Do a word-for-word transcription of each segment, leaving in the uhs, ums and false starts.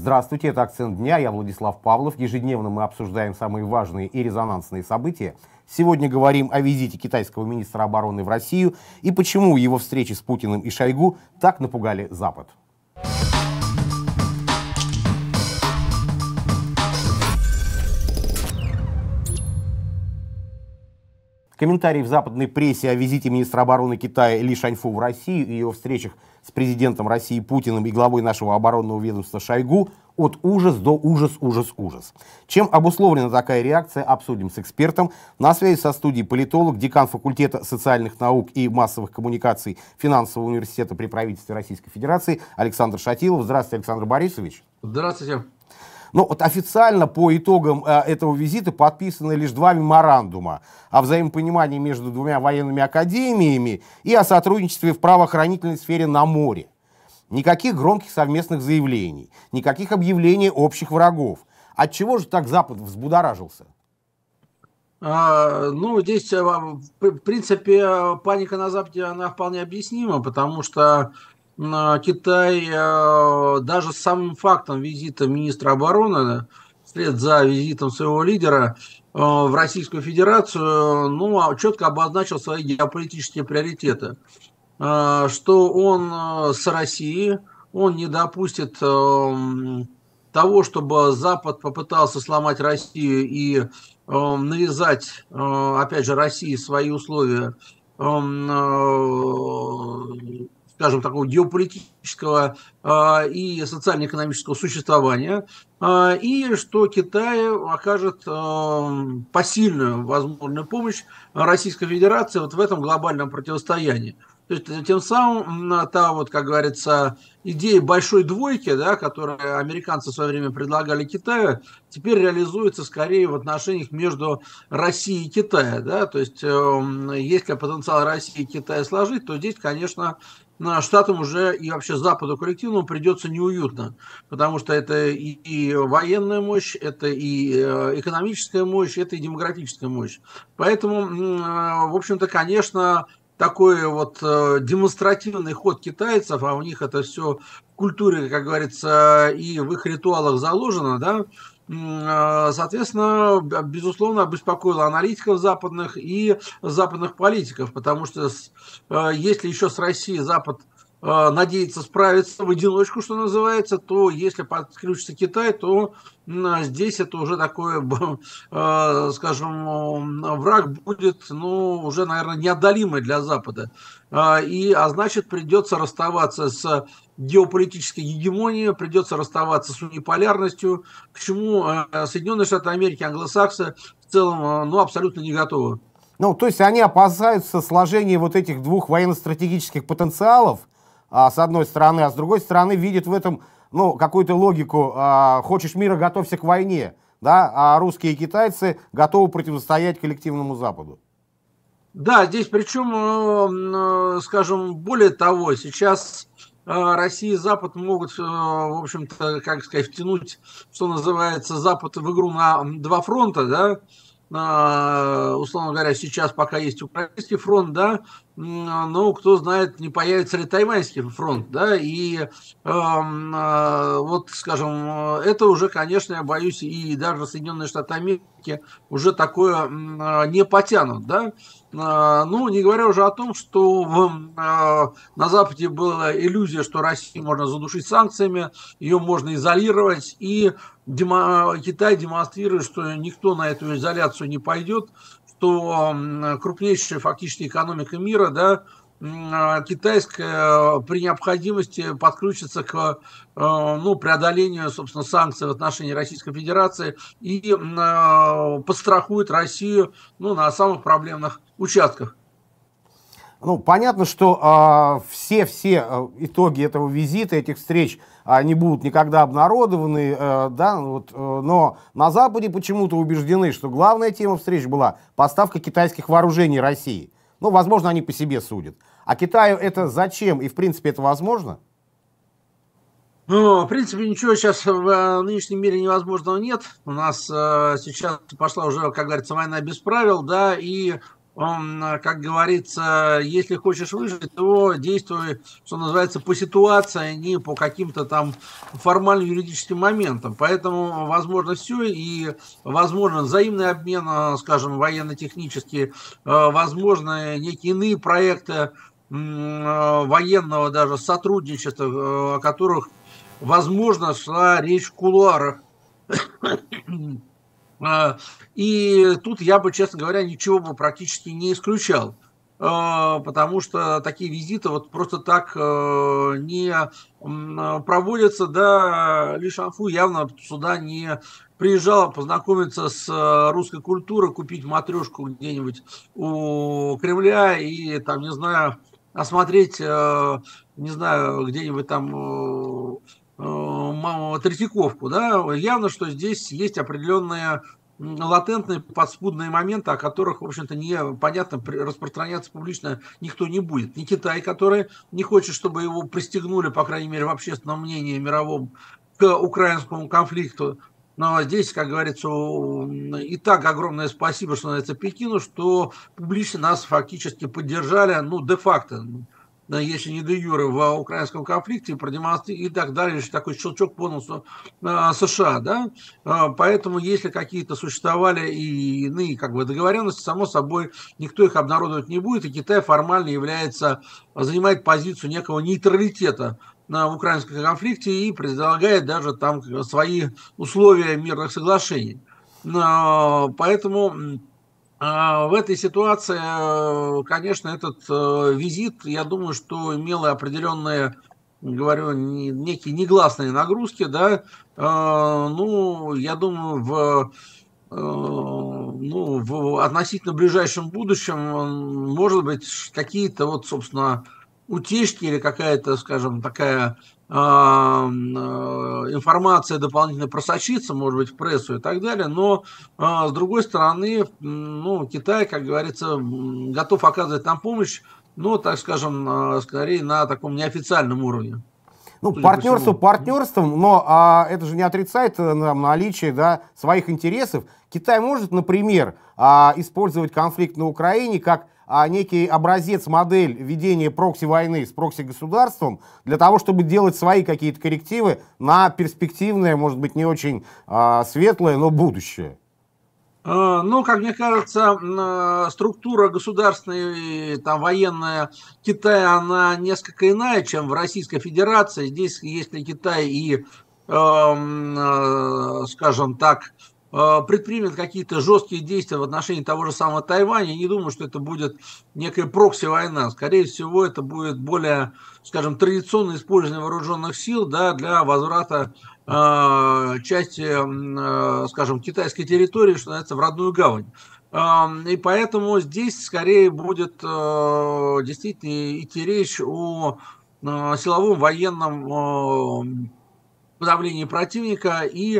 Здравствуйте, это «Акцент дня», я Владислав Павлов. Ежедневно мы обсуждаем самые важные и резонансные события. Сегодня говорим о визите китайского министра обороны в Россию и почему его встречи с Путиным и Шойгу так напугали Запад. Комментарии в западной прессе о визите министра обороны Китая Ли Шаньфу в Россию и его встречах с президентом России Путиным и главой нашего оборонного ведомства Шойгу от ужас до ужас, ужас, ужас. Чем обусловлена такая реакция, обсудим с экспертом. На связи со студией политолог, декан факультета социальных наук и массовых коммуникаций Финансового университета при правительстве Российской Федерации Александр Шатилов. Здравствуйте, Александр Борисович. Здравствуйте. Но вот официально по итогам э, этого визита подписаны лишь два меморандума о взаимопонимании между двумя военными академиями и о сотрудничестве в правоохранительной сфере на море. Никаких громких совместных заявлений, никаких объявлений общих врагов. Отчего же так Запад взбудоражился? А, ну, здесь, в принципе, паника на Западе, она вполне объяснима, потому что Китай даже с самым фактом визита министра обороны, вслед за визитом своего лидера в Российскую Федерацию, ну, четко обозначил свои геополитические приоритеты. Что он с Россией, он не допустит того, чтобы Запад попытался сломать Россию и навязать, опять же, России свои условия, скажем, такого геополитического э, и социально-экономического существования, э, и что Китай окажет э, посильную возможную помощь Российской Федерации вот в этом глобальном противостоянии. То есть, тем самым та, вот, как говорится, идея большой двойки, да, которую американцы в свое время предлагали Китаю, теперь реализуется скорее в отношениях между Россией и Китаем. Да? То есть, э, если потенциал России и Китая сложить, то здесь, конечно, Штатам уже и вообще Западу коллективному придется неуютно, потому что это и, и военная мощь, это и экономическая мощь, это и демографическая мощь. Поэтому, в общем-то, конечно, такой вот демонстративный ход китайцев, а у них это все в культуре, как говорится, и в их ритуалах заложено, да, соответственно, безусловно, обеспокоило аналитиков западных и западных политиков, потому что если еще с Россией Запад надеется справиться в одиночку, что называется, то если подключится Китай, то здесь это уже такой, скажем, враг будет, ну, уже, наверное, неодолимый для Запада. И, а значит, придется расставаться с геополитической гегемонией, придется расставаться с униполярностью, к чему Соединенные Штаты Америки, англосаксы в целом, ну, абсолютно не готовы. Ну, то есть они опасаются сложения вот этих двух военно-стратегических потенциалов, а, с одной стороны, а с другой стороны видят в этом, ну, какую-то логику, а, хочешь мира, готовься к войне, да, а русские и китайцы готовы противостоять коллективному Западу. Да, здесь причем, скажем, более того, сейчас Россия и Запад могут, в общем-то, как сказать, втянуть, что называется, Запад в игру на два фронта, да, условно говоря, сейчас пока есть украинский фронт, да, но кто знает, не появится ли тайваньский фронт, да, и э, э, вот, скажем, это уже, конечно, я боюсь, и даже Соединенные Штаты Америки уже такое э, не потянут, да, э, ну, не говоря уже о том, что в, э, на Западе была иллюзия, что Россию можно задушить санкциями, ее можно изолировать, и демо, Китай демонстрирует, что никто на эту изоляцию не пойдет, что крупнейшая фактически экономика мира, да, китайская, при необходимости подключится к, ну, преодолению, собственно, санкций в отношении Российской Федерации и подстрахует Россию, ну, на самых проблемных участках. Ну, понятно, что все-все э, итоги этого визита, этих встреч, э, не будут никогда обнародованы, э, да, вот, э, но на Западе почему-то убеждены, что главная тема встреч была поставка китайских вооружений России. Ну, возможно, они по себе судят. А Китаю это зачем? И, в принципе, это возможно? Ну, в принципе, ничего сейчас в нынешнем мире невозможного нет. У нас э, сейчас пошла уже, как говорится, война без правил, да, и он, как говорится, если хочешь выжить, то действуй, что называется, по ситуации, а не по каким-то там формальным юридическим моментам. Поэтому возможно все, и возможно взаимный обмен, скажем, военно-технический, возможно некие иные проекты военного даже сотрудничества, о которых, возможно, шла речь в кулуарах. И тут я бы, честно говоря, ничего бы практически не исключал, потому что такие визиты вот просто так не проводятся. Да, Ли Шанфу явно сюда не приезжал познакомиться с русской культурой, купить матрешку где-нибудь у Кремля и, там, не знаю, осмотреть, не знаю, где-нибудь там Третьяковку, да, явно, что здесь есть определенные латентные подспудные моменты, о которых, в общем-то, не понятно, распространяться публично никто не будет. Не Китай, который не хочет, чтобы его пристегнули, по крайней мере, в общественном мнении мировом к украинскому конфликту. Но здесь, как говорится, и так огромное спасибо, что называется, Пекину, что публично нас фактически поддержали, ну, де-факто, если не де юре, в украинском конфликте, продемонстрировали и так далее, такой щелчок по носу США, да, поэтому если какие-то существовали и иные как бы договоренности, само собой, никто их обнародовать не будет, и Китай формально является, занимает позицию некого нейтралитета в украинском конфликте и предлагает даже там свои условия мирных соглашений. Поэтому в этой ситуации, конечно, этот визит, я думаю, что имел определенные, говорю, некие негласные нагрузки, да, ну, я думаю, в, ну, в относительно ближайшем будущем, может быть, какие-то вот, собственно, утечки или какая-то, скажем, такая информация дополнительно просочится, может быть, в прессу и так далее, но с другой стороны, ну, Китай, как говорится, готов оказывать нам помощь, но, так скажем, скорее на таком неофициальном уровне. Ну, партнерство партнерством, но а, это же не отрицает нам наличие, да, своих интересов. Китай может, например, а, использовать конфликт на Украине как а, некий образец, модель ведения прокси-войны с прокси-государством для того, чтобы делать свои какие-то коррективы на перспективное, может быть, не очень а, светлое, но будущее. Ну, как мне кажется, структура государственная, там, военная Китая, она несколько иная, чем в Российской Федерации. Здесь, если Китай и, скажем так, предпримет какие-то жесткие действия в отношении того же самого Тайваня, я не думаю, что это будет некая прокси-война. Скорее всего, это будет более, скажем, традиционное использование вооруженных сил, да, для возврата э, части, э, скажем, китайской территории, что называется, в родную гавань. Э, и поэтому здесь скорее будет э, действительно идти речь о э, силовом военном э, подавлении противника и э,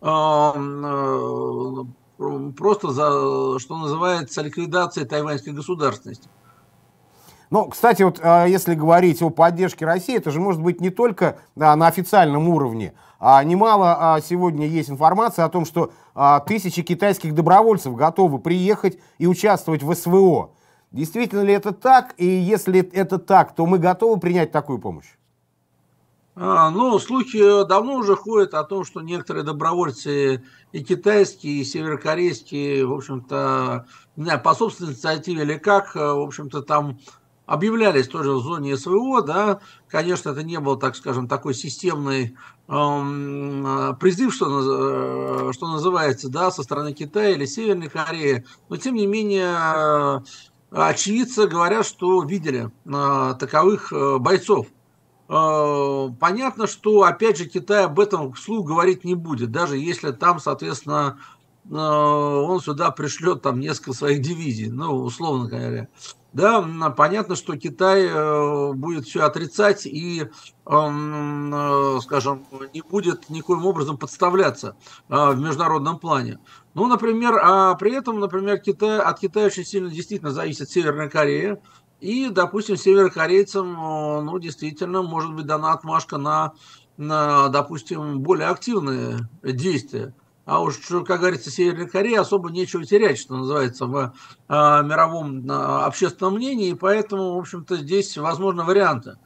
э, просто за, что называется, ликвидацией тайваньской государственности. Ну, кстати, вот если говорить о поддержке России, это же может быть не только да, на официальном уровне. А немало а, сегодня есть информации о том, что а, тысячи китайских добровольцев готовы приехать и участвовать в СВО. Действительно ли это так? И если это так, то мы готовы принять такую помощь? А, ну, слухи давно уже ходят о том, что некоторые добровольцы и китайские, и северокорейские, в общем-то, не знаю, по собственной инициативе или как, в общем-то, там объявлялись тоже в зоне СВО, да, конечно, это не был, так скажем, такой системный эм, призыв, что, что называется, да, со стороны Китая или Северной Кореи, но, тем не менее, очевидцы говорят, что видели э, таковых э, бойцов. Понятно, что, опять же, Китай об этом вслух говорить не будет, даже если там, соответственно, он сюда пришлет там несколько своих дивизий, ну, условно говоря. Да, понятно, что Китай будет все отрицать и, скажем, не будет никоим образом подставляться в международном плане. Ну, например, а при этом, например, Китай, от Китая очень сильно действительно зависит Северная Корея. И, допустим, северокорейцам, ну, действительно, может быть дана отмашка на, на, допустим, более активные действия. А уж, как говорится, Северной Корее особо нечего терять, что называется, в а, мировом а, общественном мнении, и поэтому, в общем-то, здесь возможны варианты.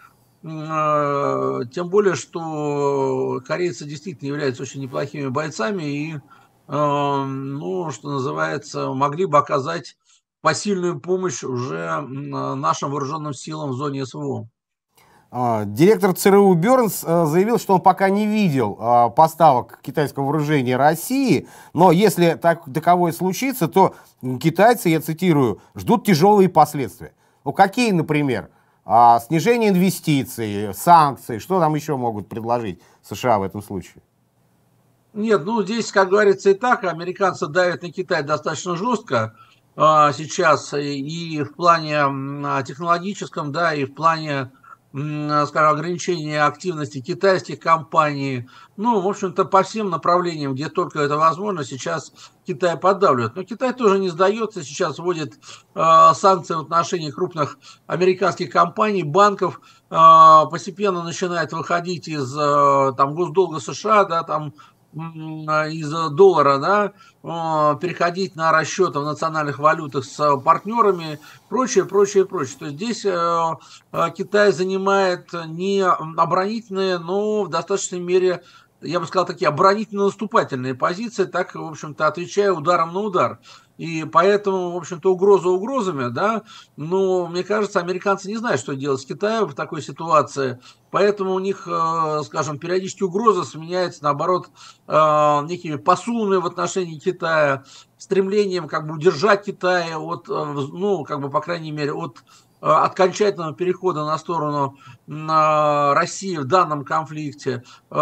А, тем более, что корейцы действительно являются очень неплохими бойцами и, а, ну, что называется, могли бы оказать посильную помощь уже м, нашим вооруженным силам в зоне СВО. А, Директор ЦРУ Бернс э, заявил, что он пока не видел а, поставок китайского вооружения России, но если так, таковое случится, то китайцы, я цитирую, ждут тяжелые последствия. Ну, какие, например? А, снижение инвестиций, санкции, что там еще могут предложить США в этом случае? Нет, ну здесь, как говорится, и так американцы давят на Китай достаточно жестко а, сейчас и в плане м, а, технологическом, да, и в плане, м, а, скажем, ограничения активности китайских компаний. Ну, в общем-то, по всем направлениям, где только это возможно, сейчас Китай поддавливает. Но Китай тоже не сдается, сейчас вводит а, санкции в отношении крупных американских компаний, банков, а, постепенно начинает выходить из а, там госдолга США, да, там из доллара, да, переходить на расчеты в национальных валютах с партнерами, прочее, прочее, прочее. То есть здесь Китай занимает не оборонительные, но в достаточной мере, я бы сказал, такие оборонительно-наступательные позиции, так, в общем-то, отвечая ударом на удар. И поэтому, в общем-то, угроза угрозами, да, но, мне кажется, американцы не знают, что делать с Китаем в такой ситуации, поэтому у них, скажем, периодически угроза сменяется, наоборот, некими посулами в отношении Китая, стремлением как бы удержать Китай от, ну, как бы, по крайней мере, от окончательного перехода на сторону России в данном конфликте.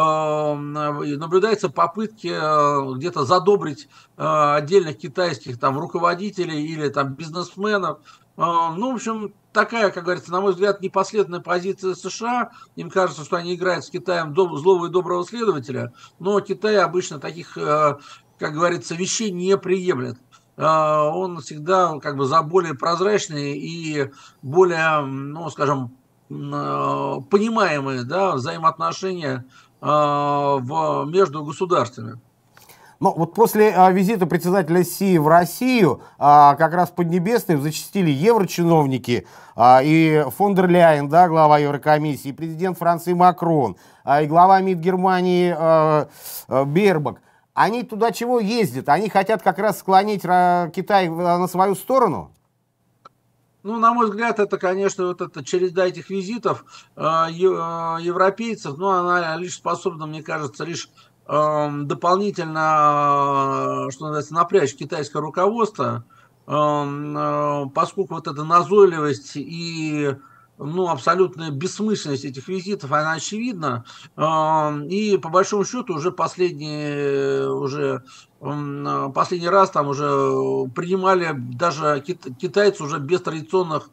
Наблюдаются попытки где-то задобрить отдельных китайских там руководителей или там бизнесменов. Ну, в общем, такая, как говорится, на мой взгляд, непоследовательная позиция США. Им кажется, что они играют с Китаем злого и доброго следователя, но Китай обычно таких, как говорится, вещей не приемлет. Он всегда как бы за более прозрачные и более, ну, скажем, понимаемые, да, взаимоотношения в, между государствами. Ну, вот после а, визита председателя Си в Россию, а, как раз в Поднебесной зачастили еврочиновники, а, и фон дер Ляйен, да, глава Еврокомиссии, и президент Франции Макрон, а, и глава МИД Германии а, а, Бербак. Они туда чего ездят? Они хотят как раз склонить а, Китай на свою сторону? Ну, на мой взгляд, это, конечно, вот эта череда этих визитов э, европейцев, но она лишь способна, мне кажется, лишь э, дополнительно, э, что называется, напрячь китайское руководство, э, э, поскольку вот эта назойливость и, ну, абсолютная бессмысленность этих визитов, она очевидна. Э, и, по большому счету, уже последние, уже последний раз там уже принимали даже китайцы уже без традиционных,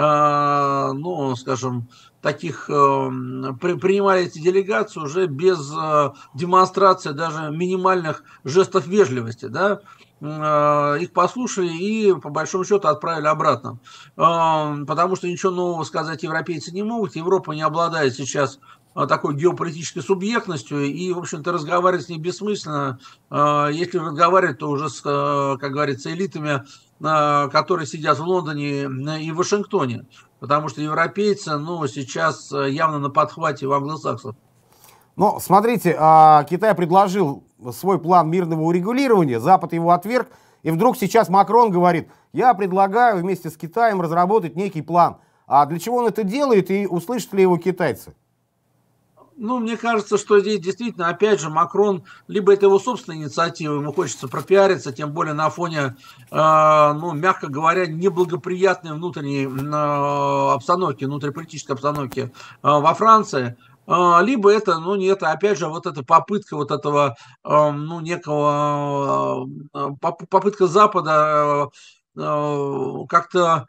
ну, скажем, таких, принимали эти делегации уже без демонстрации даже минимальных жестов вежливости, да, их послушали и, по большому счету, отправили обратно. Потому что ничего нового сказать европейцы не могут. Европа не обладает сейчас такой геополитической субъектностью, и, в общем-то, разговаривать с ней бессмысленно. Если разговаривать, то уже с, как говорится, элитами, которые сидят в Лондоне и в Вашингтоне, потому что европейцы, ну, сейчас явно на подхвате у англосаксов. Ну, смотрите, а, Китай предложил свой план мирного урегулирования, Запад его отверг, и вдруг сейчас Макрон говорит: я предлагаю вместе с Китаем разработать некий план. А для чего он это делает, и услышат ли его китайцы? Ну, мне кажется, что здесь действительно, опять же, Макрон, либо это его собственная инициатива, ему хочется пропиариться, тем более на фоне, э, ну, мягко говоря, неблагоприятной внутренней э, обстановки, внутриполитической обстановки э, во Франции. Э, либо это, ну, не это, опять же, вот эта попытка вот этого, э, ну, некого, э, попытка Запада э, как-то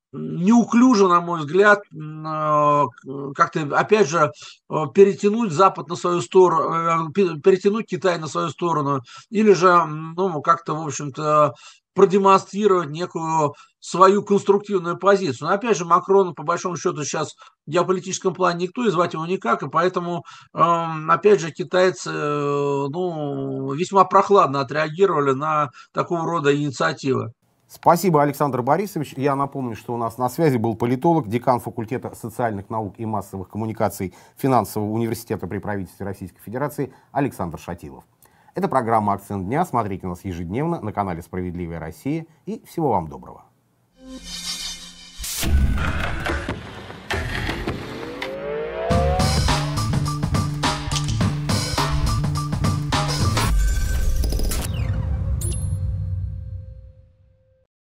неуклюже, на мой взгляд, как-то, опять же, перетянуть Запад на свою сторону, перетянуть Китай на свою сторону, или же, ну, как-то, в общем-то, продемонстрировать некую свою конструктивную позицию. Но, опять же, Макрон, по большому счету, сейчас в геополитическом плане никто, и звать его никак, и поэтому, опять же, китайцы, ну, весьма прохладно отреагировали на такого рода инициативы. Спасибо, Александр Борисович. Я напомню, что у нас на связи был политолог, декан факультета социальных наук и массовых коммуникаций Финансового университета при правительстве Российской Федерации Александр Шатилов. Это программа «Акцент дня». Смотрите нас ежедневно на канале «Справедливая Россия». И всего вам доброго.